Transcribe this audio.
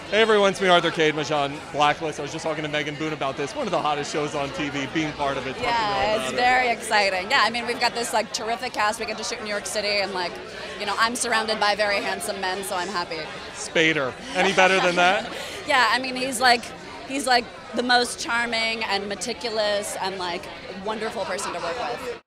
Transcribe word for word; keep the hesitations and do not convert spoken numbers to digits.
Hey everyone, it's me, Arthur Kade, Mozhan Blacklist. I was just talking to Megan Boone about this. One of the hottest shows on T V, being part of it. Yeah, it's very exciting. Yeah, I mean, we've got this like terrific cast. We get to shoot in New York City, and like, you know, I'm surrounded by very handsome men, so I'm happy. Spader, any better than that? Yeah, I mean, he's like, he's like the most charming and meticulous and like wonderful person to work with.